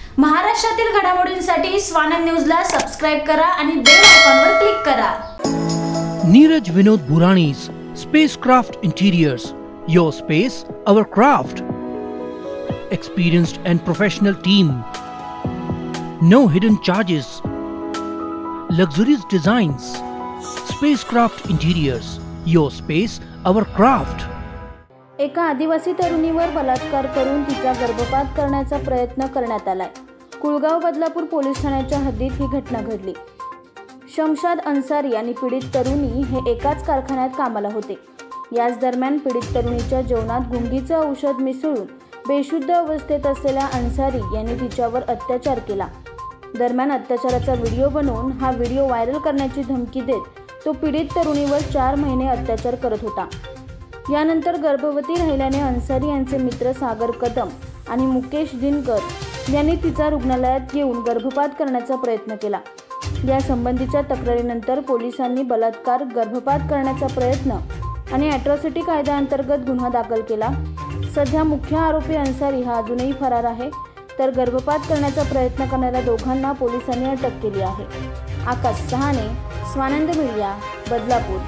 महाराष्ट्रातील घडामोडींसाठी स्वानंद न्यूजला सबस्क्राइब करा आणि बेल आयकॉनवर क्लिक करा। नीरज विनोद बुरानी's Spacecraft Interiors, your space, our craft. Experienced and professional team. No hidden charges. Luxurious designs. Spacecraft Interiors, your space, our craft. एका आदिवासी तरुणीवर बलात्कार करून तिचा गर्भपात करण्याचा प्रयत्न करण्यात आलाय। कुळगाव बदलापूर पोलीस ठाण्याच्या हद्दीत ही घटना घडली। शमशाद अन्सारी आणि पीडित तरुणी हे एकाच कारखान्यात कामाला होते। याच दरम्यान पीडित तरुणीच्या जेवणात गुंगीचे औषध मिसळून बेशुद्ध अवस्थेत असलेल्या अन्सारी यांनी तिच्यावर अत्याचार केला। दरम्यान अत्याचाराचा व्हिडिओ बनवून हा व्हिडिओ व्हायरल करण्याची धमकी देत तो पीडित तरुणीवर 4 महिने अत्याचार करत होता। यानंतर गर्भवती राहिल्याने अन्सारी यांचे मित्र सागर कदम आणि मुकेश दिनकर यांनी तिचा रुग्णालयात येऊन गर्भपात करण्याचा प्रयत्न केला। या संबंधीच्या तक्रारीनंतर पोलिसांनी बलात्कार, गर्भपात करण्याचा प्रयत्न आणि अॅट्रॉसिटी कायद्याअंतर्गत गुन्हा दाखल केला। सध्या मुख्य आरोपी अन्सारी हा अजूनही फरार आहे, तर गर्भपात करण्याचा प्रयत्न करणाऱ्या दोघांना पोलिसांनी अटक केली आहे। आकाश सहाने, स्वानंद मीडिया, बदलापूर।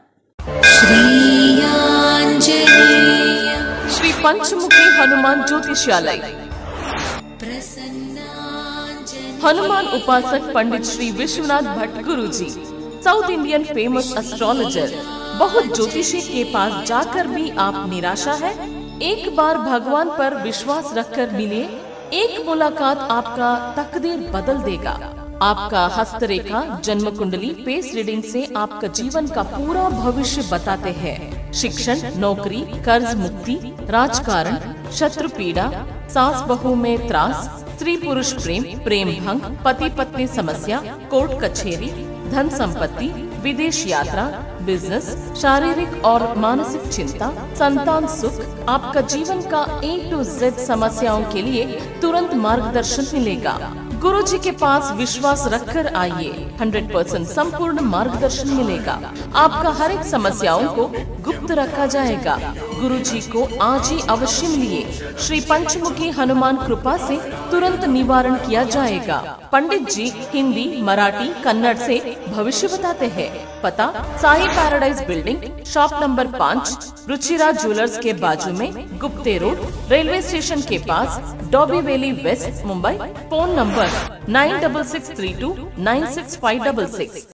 श्री पंचमुखी हनुमान ज्योतिषालय। हनुमान उपासक Pandit Shri Vishwanath Bhatt Guru ji, South Indian famous astrologer. बहुत ज्योतिषी के पास जाकर भी आप निराशा है? एक बार भगवान पर विश्वास रखकर मिलिए, एक मुलाकात आपका तकदीर बदल देगा। आपका हस्तरेखा, जन्म कुंडली, फेस रीडिंग से आपका जीवन का पूरा भविष्य बताते हैं। शिक्षण, नौकरी, कर्ज मुक्ति, राजकारण, शत्रु पीड़ा, सास बहू में त्रास, स्त्री पुरुष प्रेम, प्रेम भंग, पति पत्नी समस्या, कोर्ट कचहरी, धन संपत्ति, विदेश यात्रा, बिजनेस, शारीरिक और मानसिक चिंता, संतान सुख, आपका जीवन का A to Z समस्याओं के लिए तुरंत मार्गदर्शन मिलेगा। गुरु जी के पास विश्वास रखकर आइए, 100% संपूर्ण मार्गदर्शन मिलेगा। आपका हर एक समस्याओं को गुप्त रखा जाएगा। गुरु जी को आज ही अवश्य मिलिए। श्री पंचमुखी हनुमान कृपा से तुरंत निवारण किया जाएगा। पंडित जी हिंदी, मराठी, कन्नड़ से भविष्य बताते हैं। पता Sai paradise building, shop number 5, Ruchira jewellers के बाजू में, गुप्ते रोड, रेलवे स्टेशन के पास, Dombivli west, Mumbai. Phone number 9663296566।